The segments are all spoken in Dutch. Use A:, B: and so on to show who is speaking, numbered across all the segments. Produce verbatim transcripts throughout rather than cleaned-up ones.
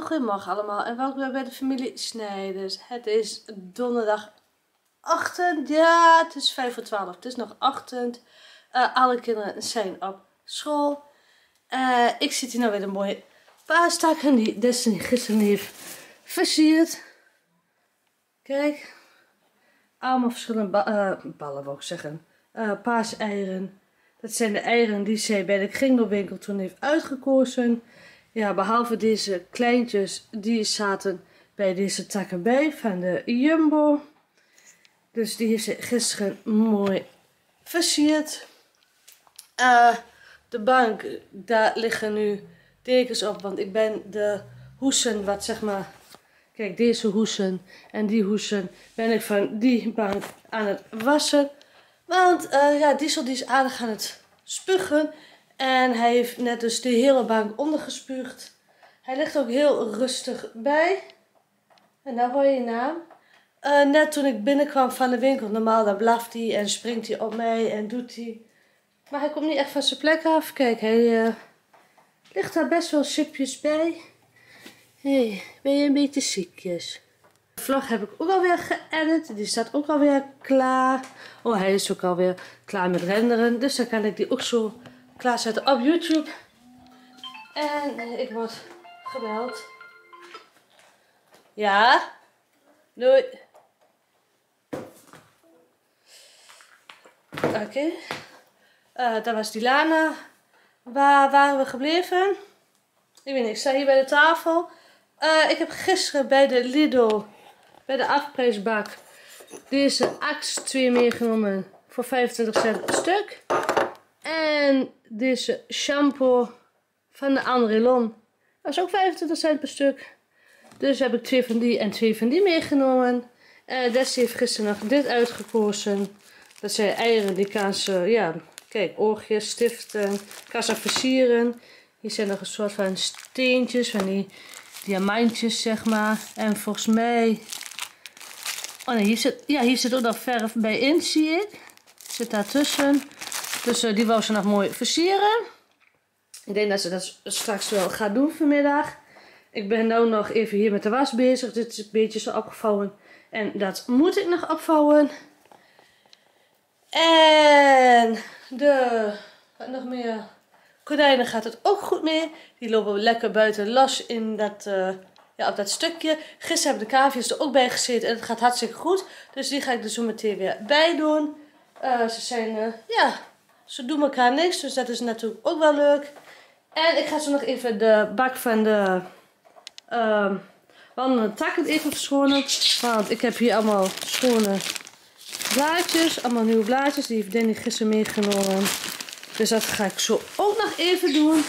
A: Goedemorgen allemaal en welkom weer bij de familie Snijders. Het is donderdag ochtend, ja het is vijf voor twaalf, het is nog ochtend. Uh, alle kinderen zijn op school. Uh, ik zit hier nou weer een mooie paastakken die Destiny gisteren heeft versierd. Kijk, allemaal verschillende ba uh, ballen wil ik zeggen, uh, paaseieren. Dat zijn de eieren die zij bij de kringloopwinkel toen heeft uitgekozen. Ja, behalve deze kleintjes, die zaten bij deze takken bij van de Jumbo. Dus die heeft ze gisteren mooi versierd. Uh, de bank, daar liggen nu dekens op, want ik ben de hoesen, wat zeg maar, kijk deze hoesen en die hoesen, ben ik van die bank aan het wassen. Want uh, ja, Diesel die is aardig aan het spugen. En hij heeft net dus de hele bank ondergespuugd. Hij ligt ook heel rustig bij. En daar hoor je je naam. Uh, net toen ik binnenkwam van de winkel, normaal dan blaft hij en springt hij op mij en doet hij. Maar hij komt niet echt van zijn plek af. Kijk, hij uh, ligt daar best wel sipjes bij. Hé, hey, ben je een beetje ziekjes? De vlog heb ik ook alweer geëdit. Die staat ook alweer klaar. Oh, hij is ook alweer klaar met renderen. Dus dan kan ik die ook zo klaarzetten op YouTube. En ik word gebeld. Ja? Doei. Oké. Okay. Uh, daar was Dilana. Waar waren we gebleven? Ik weet niet, ik sta hier bij de tafel. Uh, ik heb gisteren bij de Lidl, bij de afprijsbak, deze Axe twee meegenomen voor vijfentwintig cent een stuk. En deze shampoo van de Andrelon, dat is ook vijfentwintig cent per stuk. Dus heb ik twee van die en twee van die meegenomen. En Desi heeft gisteren nog dit uitgekozen. Dat zijn eieren, die kan ze, ja, kijk, oortjes, stiften, kan ze versieren. Hier zijn nog een soort van steentjes, van die diamantjes, zeg maar. En volgens mij, oh nee, hier zit, ja, hier zit ook nog verf bij in, zie ik. Zit daartussen. Dus uh, die wou ze nog mooi versieren. Ik denk dat ze dat straks wel gaat doen vanmiddag. Ik ben nu nog even hier met de was bezig. Dit is een beetje zo opgevouwen. En dat moet ik nog opvouwen. En de, wat nog meer, konijnen gaat het ook goed mee. Die lopen lekker buiten los in dat, uh, ja, op dat stukje. Gisteren hebben de cavia's er ook bij gezeten en het gaat hartstikke goed. Dus die ga ik er zo meteen weer bij doen. Uh, ze zijn, uh, ja, ze doen elkaar niks, dus dat is natuurlijk ook wel leuk. En ik ga zo nog even de bak van de uh, wandelende takken even verschonen. Want ik heb hier allemaal schone blaadjes, allemaal nieuwe blaadjes. Die heeft Danny gisteren meegenomen. Dus dat ga ik zo ook nog even doen.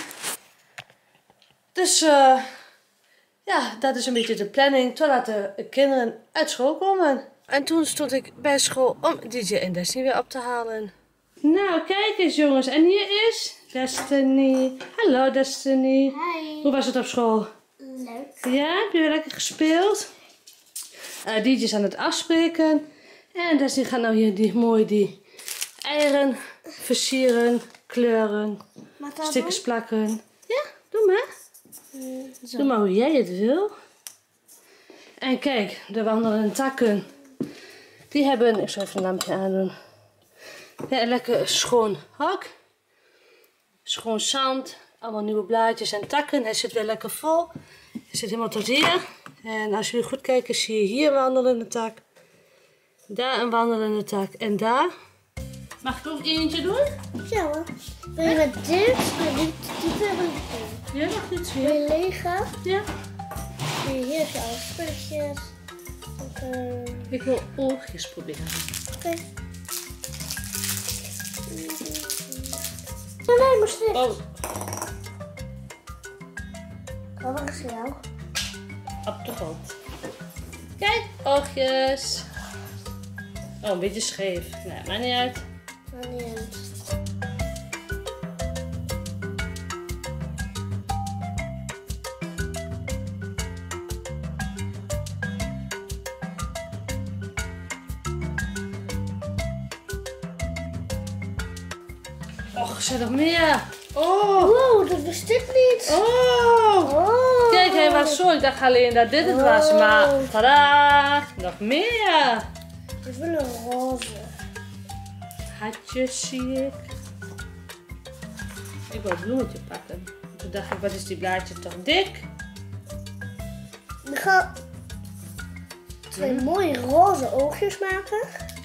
A: Dus uh, ja, dat is een beetje de planning totdat de kinderen uit school komen. En toen stond ik bij school om D J en Destiny weer op te halen. Nou, kijk eens jongens. En hier is Destiny. Hallo Destiny.
B: Hi.
A: Hoe was het op school?
B: Leuk.
A: Ja, heb je weer lekker gespeeld? Uh, D J is aan het afspreken. En Destiny gaat nou hier die, mooi die eieren versieren, kleuren, stickers plakken. Ja, doe maar. Mm, doe maar hoe jij het wil. En kijk, de wandelende takken. Die hebben, ik zal even een lampje aandoen. Ja, een lekker schoon hak. Schoon zand. Allemaal nieuwe blaadjes en takken. Hij zit weer lekker vol. Hij zit helemaal tot hier. En als jullie goed kijken, zie je hier een wandelende tak. Daar een wandelende tak. En daar. Mag ik ook eentje doen?
B: Ja hoor. Wil je met dit? Maar dit, dit hebben we niet.
A: Ja, mag dit
B: Wil je
A: weer?
B: lege?
A: Ja.
B: Hier heb je alle spulletjes. Uh,
A: Ik wil oogjes proberen.
B: Oké. Okay. Oh nee, moest niet.
A: Oh.
B: Oh, wat is jou?
A: Op de grond. Kijk, oogjes. Oh, een beetje scheef. Nee, maakt niet uit.
B: Maakt niet uit.
A: Och, er zijn nog meer. Oh!
B: Wow, dat wist ik niet.
A: Oh!
B: Oh.
A: Kijk, hij was zo. Ik dacht alleen dat dit het was, maar tada! Nog meer!
B: Ik wil een roze.
A: Hartjes zie ik. Ik wil een bloemetje pakken. Toen dacht ik, wat is die blaadje toch dik?
B: Ik ga twee mooie roze oogjes maken.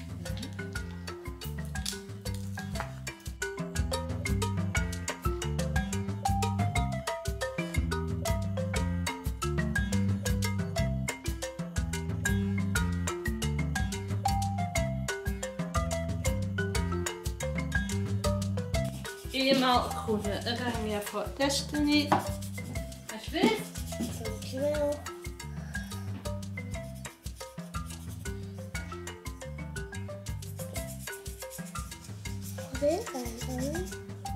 A: Eenmaal groene oranje voor Destiny. Alsjeblieft.
B: Dankjewel. Weer kijken.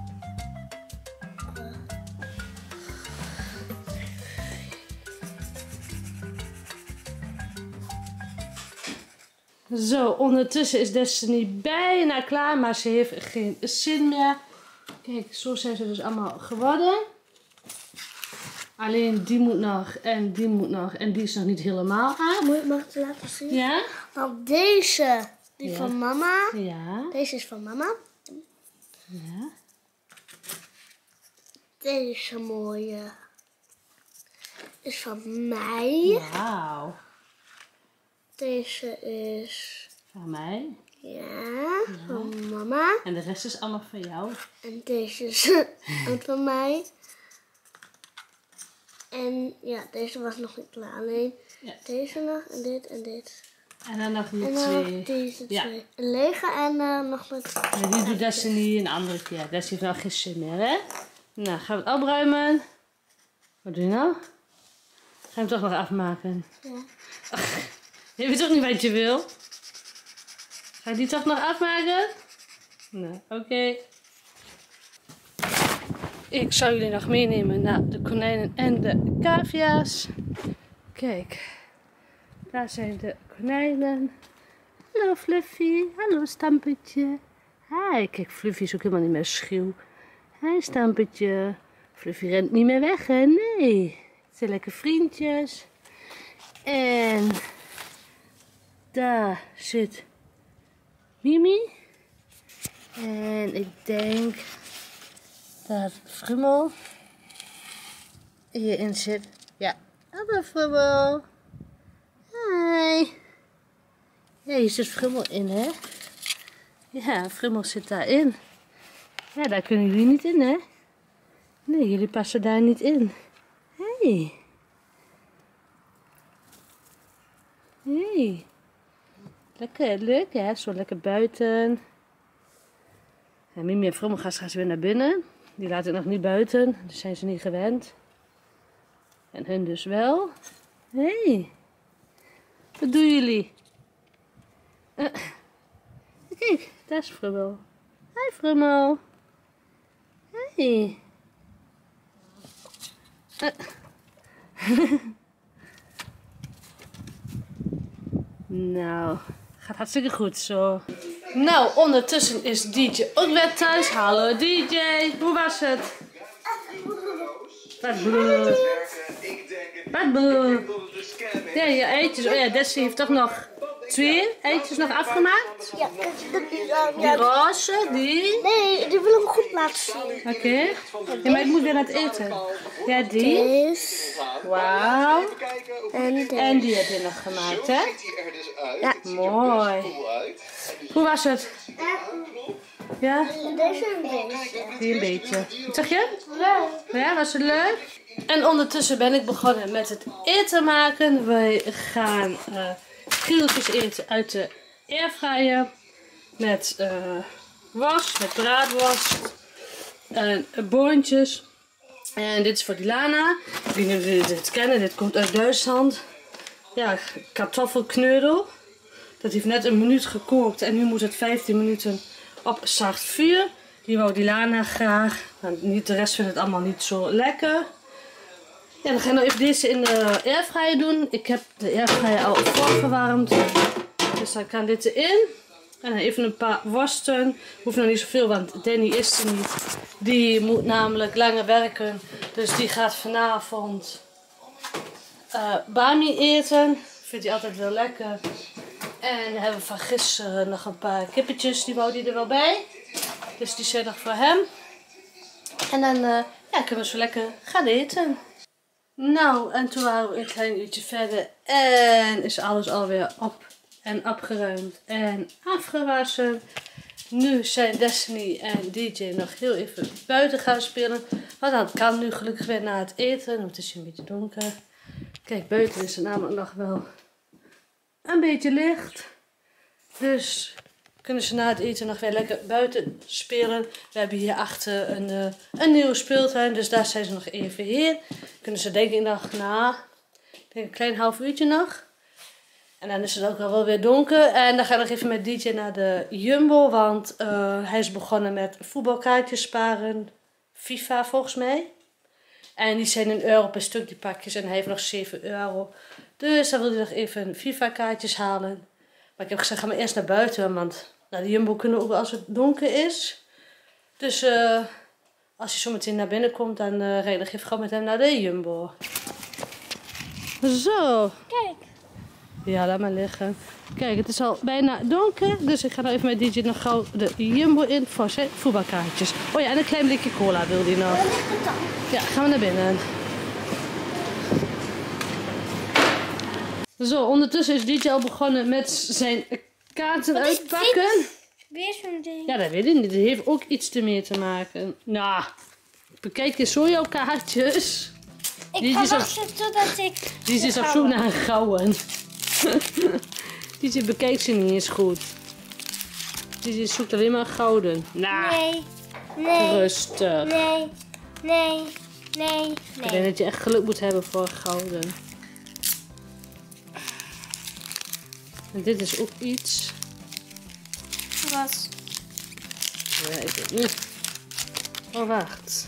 A: Zo, ondertussen is Destiny bijna klaar, maar ze heeft geen zin meer. Kijk, zo zijn ze dus allemaal geworden. Alleen die moet nog en die moet nog en die is nog niet helemaal af.
B: Moet ik mag het laten zien?
A: Ja?
B: Nou, deze, die
A: Ja.
B: van mama.
A: Ja.
B: Deze is van mama.
A: Ja.
B: Deze mooie is van mij.
A: Wauw.
B: Deze is,
A: Van mij.
B: ja, van mama.
A: En de rest is allemaal van jou.
B: En deze is ook van mij. En ja, deze was nog niet klaar. Alleen
A: Ja.
B: deze nog en dit en dit.
A: En dan nog die
B: En dan
A: twee.
B: nog deze
A: Ja.
B: twee. Een lege en uh, nog met...
A: En die doet Destiny een andere keer. Destiny heeft nou geen zin meer, hè? Nou, gaan we het opruimen. Wat doe je nou? Ga je hem toch nog afmaken?
B: Ja.
A: Je weet toch niet wat je wil? Ga je die toch nog afmaken? Nee, oké. Okay. Ik zou jullie nog meenemen naar de konijnen en de cavia's. Kijk, daar zijn de konijnen. Hallo Fluffy, hallo Stampetje. Hi, kijk, Fluffy is ook helemaal niet meer schuw. Hi Stampetje. Fluffy rent niet meer weg, hè? Nee. Het zijn lekker vriendjes. En daar zit Mimi. En ik denk dat Frummel hierin zit. Ja, hallo Frummel. Hi. Ja, hier zit Frummel in, hè? Ja, Frummel zit daarin. Ja, daar kunnen jullie niet in, hè? Nee, jullie passen daar niet in. Hey. Hey. Lekker, leuk hè? Zo lekker buiten. Ja, Mimi en Frummel gaan straks weer naar binnen. Die laat ik nog niet buiten, dus zijn ze niet gewend. En hun dus wel. Hey. Wat doen jullie? Uh, kijk, daar is Frummel. Hi Frummel. Hey. Uh. Nou, gaat hartstikke goed zo. Nou, ondertussen is D J ook weer thuis. Hallo D J, hoe was het? Wat bloed. Wat bloed. Ja, je eitjes. Oh ja, Destiny heeft toch nog twee eitjes nog afgemaakt.
B: Ja, dat is uh,
A: Die
B: ja,
A: roze, die.
B: nee, die wil ik goed laten zien.
A: Oké. Okay. Ja, maar ik moet weer aan het eten. Ja, die.
B: Deze
A: Wauw.
B: en deze.
A: En die heb je nog gemaakt, hè?
B: Ja.
A: Mooi. Hoe was het? Ja?
B: Deze en deze.
A: Die een beetje. Wat zeg je?
B: Leuk.
A: Ja, was het leuk? En ondertussen ben ik begonnen met het eten maken. Wij gaan uh, grieltjes eten uit de airfryer. Met uh, was, met braadworst. En uh, boontjes. En dit is voor Dilana. Ik weet niet of jullie dit kennen. Dit komt uit Duitsland. Ja, kartoffelkneudel. Dat heeft net een minuut gekookt. En nu moet het vijftien minuten op zacht vuur. Die wou Dilana graag. Nou, niet, de rest vindt het allemaal niet zo lekker. Ja, dan gaan we even deze in de airfryer doen. Ik heb de airfryer al voorverwarmd. Dus dan kan dit erin. En dan even een paar worsten. Hoeft nog niet zoveel, want Danny is er niet. Die moet namelijk langer werken. Dus die gaat vanavond uh, bami eten. Vindt hij altijd wel lekker. En dan hebben we van gisteren nog een paar kippetjes. Die wou die er wel bij. Dus die zijn nog voor hem. En dan uh, ja, kunnen we zo lekker gaan eten. Nou, en toen waren we een klein uurtje verder. En is alles alweer op en opgeruimd en afgewassen. Nu zijn Destiny en D J nog heel even buiten gaan spelen. Maar dat kan nu gelukkig weer na het eten. Want het is een beetje donker. Kijk, buiten is het namelijk nog wel een beetje licht. Dus kunnen ze na het eten nog weer lekker buiten spelen. We hebben hier achter een, uh, een nieuwe speeltuin. Dus daar zijn ze nog even heen. Kunnen ze denk ik nog na denk een klein half uurtje nog. En dan is het ook al wel weer donker. En dan ga ik nog even met D J naar de Jumbo. Want uh, hij is begonnen met voetbalkaartjes sparen. FIFA volgens mij. En die zijn een euro per stuk die pakjes. En hij heeft nog zeven euro. Dus dan wil hij nog even FIFA kaartjes halen. Maar ik heb gezegd, ga maar eerst naar buiten. Want naar de Jumbo kunnen we ook als het donker is. Dus uh, als hij zo meteen naar binnen komt, dan uh, rijd ik even gewoon met hem naar de Jumbo. Zo.
B: Kijk.
A: Ja, laat maar liggen. Kijk, het is al bijna donker. Dus ik ga nou even met D J nog gauw de Jumbo in voor zijn voetbalkaartjes. Oh ja, en een klein blikje cola wil hij nog. Ja, gaan we naar binnen. Zo, ondertussen is D J al begonnen met zijn kaarten
B: Wat is
A: uitpakken.
B: dit? Weer zo'n ding.
A: Ja, dat weet ik niet. Dat heeft ook iets ermee te maken. Nou, bekijk eens zo jouw kaartjes.
B: Ik
A: Die
B: ga
A: is op-
B: wachten totdat ik...
A: Die is op zoek naar een gouden. Die bekijkt ze niet eens goed. Die zoekt alleen maar gouden. Nou,
B: Nee, nee,
A: rustig.
B: nee, nee, nee,
A: Ik denk
B: nee.
A: dat je echt geluk moet hebben voor gouden. En dit is ook iets.
B: Wat?
A: Ja, ik weet niet. Oh, wacht.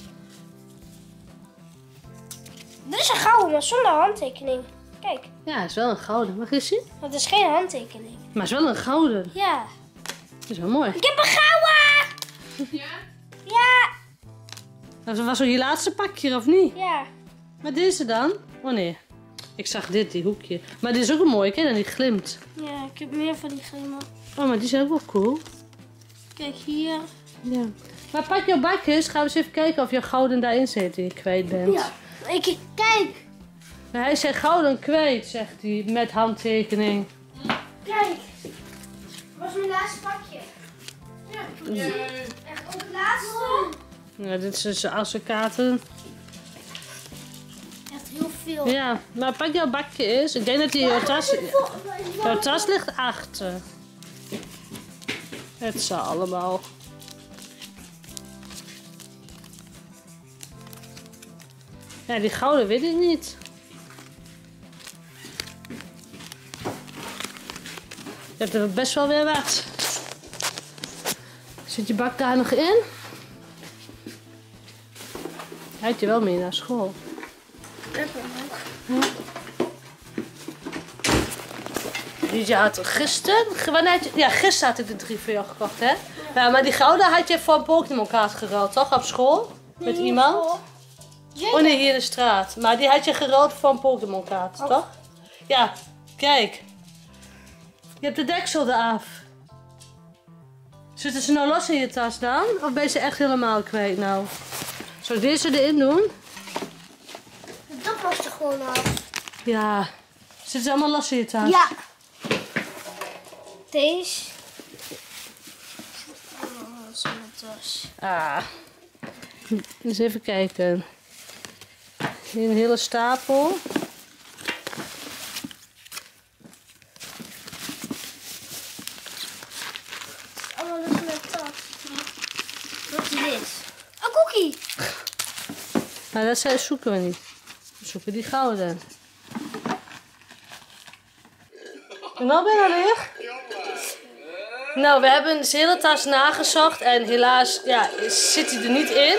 B: Dit is een gouden, maar zonder handtekening. Kijk,
A: Ja, het is wel een gouden. Mag je eens zien?
B: dat is geen handtekening.
A: Maar het is wel een gouden.
B: Ja.
A: Dat is wel mooi.
B: Ik heb een gouden! Ja? Ja,
A: Dat was zo je laatste pakje, of niet?
B: ja.
A: Maar deze dan? Oh nee. Ik zag dit, die hoekje. Maar dit is ook een mooie, kijk dan, die glimt.
B: Ja, ik heb meer van die glimmen.
A: Oh, maar die zijn ook wel cool.
B: Kijk hier.
A: Ja. Maar pak jouw bakjes, gaan we eens even kijken of je gouden daarin zit die je kwijt bent.
B: Ja. Ik, kijk,
A: Maar hij zegt gouden kwijt, zegt hij, met handtekening.
B: kijk. Dat was mijn laatste pakje. Ja. Echt op het laatste.
A: Ja, dit is dus als een kaarten.
B: Echt heel veel.
A: Ja, maar pak jouw bakje eens. Ik denk dat die jouw tas, jouw tas ligt achter. Het zal allemaal. Ja, die gouden weet ik niet. Je hebt er best wel weer wat. Zit je bak daar nog in? Hij had je wel mee naar school. Die had gisteren, wanneer had je, ja, gisteren had ik de drie voor jou gekocht, hè? Ja, maar die gouden had je voor een Pokémon kaart geruild, toch? Op school? Met iemand? Oh nee, hier in de straat. Maar die had je geruild voor een Pokémon kaart, toch? Ja, kijk. Je hebt de deksel eraf. Zitten ze nou los in je tas dan? Of ben je ze echt helemaal kwijt nou? Zal ik deze erin doen?
B: Dat was er gewoon af.
A: Ja. Zitten ze allemaal los in je tas?
B: Ja. Deze. Oh, dat is mijn tas.
A: Ah. Eens even kijken. Hier een hele stapel.
B: Allemaal dus mijn tas. Wat is dit? Een cookie.
A: Maar dat zijn, zoeken we niet. We zoeken die gouden. Nou ben je weer? Nou, we hebben de hele tas nagezocht en helaas ja, zit hij er niet in.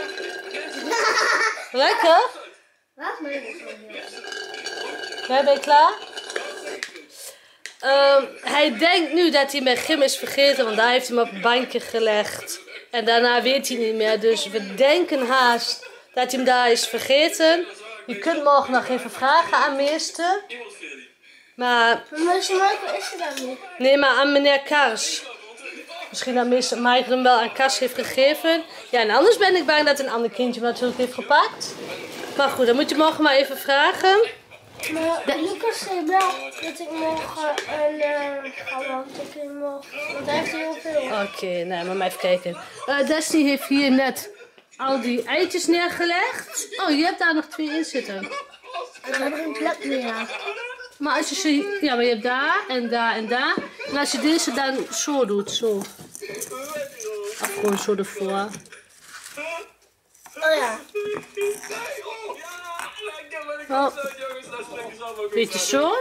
A: Lekker?
B: Wat? Nee, dat is wel heel.
A: Ben je klaar? Um, hij denkt nu dat hij met gym is vergeten, want daar heeft hij hem op een bankje gelegd. En daarna weet hij niet meer. Dus we denken haast dat hij hem daar is vergeten. Je kunt morgen nog even vragen aan meester. Maar...
B: Meester Michael is er dan niet.
A: Nee, maar aan meneer Kars. Misschien dat meester Michael hem wel aan Kars heeft gegeven. Ja, en anders ben ik bang dat een ander kindje hem natuurlijk heeft gepakt. Maar goed, dan moet je morgen maar even vragen.
B: Maar Lucas zei wel dat ik morgen een uh, gewoon morgen. Want hij heeft heel veel.
A: Oké, okay, nou, maar maar even kijken. Uh, Destiny heeft hier net al die eitjes neergelegd. Oh, je hebt daar nog twee in zitten.
B: Ik heb er een plek meer.
A: Maar als je ze... Ja, maar je hebt daar en daar en daar. En als je deze dan zo doet, zo. Of gewoon zo ervoor.
B: Oh ja.
A: Oh. Beetje zo.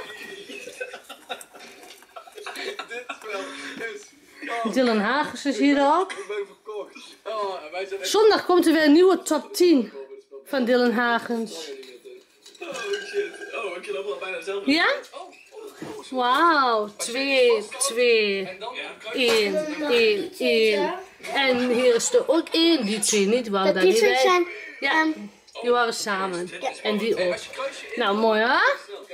A: Dylan Hagens is hier ook. Zondag komt er weer een nieuwe top tien van Dylan Hagens. Ja? Wauw, twee, twee, één, één, één. En hier is er ook één, die twee niet, waren daar niet bij. Ja, die waren samen. En die ook. Nou, mooi hè?